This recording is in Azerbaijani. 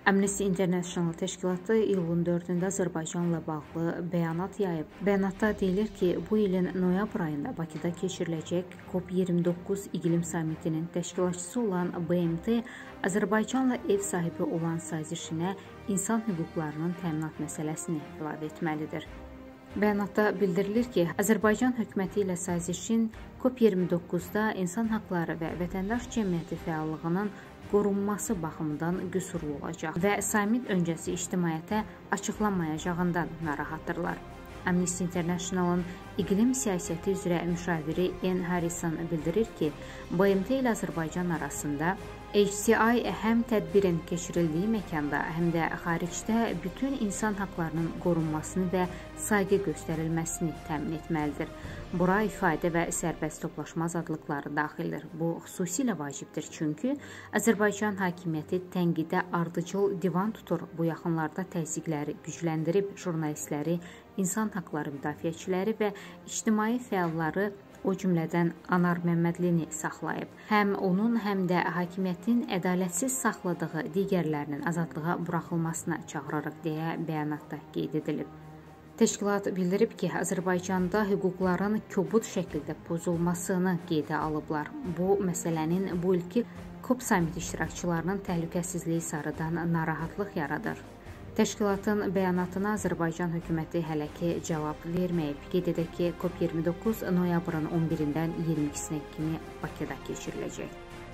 Amnesty International təşkilatı iyulun 4-də Azərbaycanla bağlı bəyanat yayıb. Bəyanatda deyilir ki, bu ilin noyabr ayında Bakıda keçiriləcək COP29 iqlim sammitinin təşkilatçısı olan BMT Azərbaycanla ev sahibi olan sazişinə insan hüquqlarının təminat məsələsini əlavə etməlidir. Bəyanatda bildirilir ki, Azərbaycan hökuməti ilə sazişin COP29-da insan haqları və vətəndaş cəmiyyəti fəallığının qorunması baxımından qüsurlu olacaq və sammit öncəsi ictimaiyyətə açıqlanmayacağından narahatdırlar. Amnesty International'ın iqlim siyasəti üzrə müşaviri N. Harrison bildirir ki, BMT ilə Azərbaycan arasında HCI həm tədbirin keçirildiyi məkanda, həm də xaricdə bütün insan haqlarının qorunmasını və sayğı göstərilməsini təmin etməlidir. Bura ifadə və sərbəst toplaşma azadlıqları daxildir. Bu xüsusilə vacibdir, çünki Azərbaycan hakimiyyəti tənqidə ardıcıl divan tutur. Bu yaxınlarda təzyiqləri gücləndirib, jurnalistləri, insan haqları müdafiəçiləri və ictimai fəalları, o cümlədən Anar Məmmədlini saxlayıb. Həm onun, həm də hakimiyyətin ədalətsiz saxladığı digərlərinin azadlığa buraxılmasına çağırırıq deyə bəyanatda qeyd edilib. Təşkilat bildirib ki, Azərbaycanda hüquqların kobud şəkildə pozulmasını qeydə alıblar. Bu, məsələnin bu ilki COP sammit iştirakçılarının təhlükəsizliyi sarıdan narahatlıq yaradır. Təşkilatın bəyanatına Azərbaycan hökuməti hələ ki cavab verməyib. Qeyd edək ki, COP29 noyabrın 11-dən 22-sinə kimi Bakıda keçiriləcək.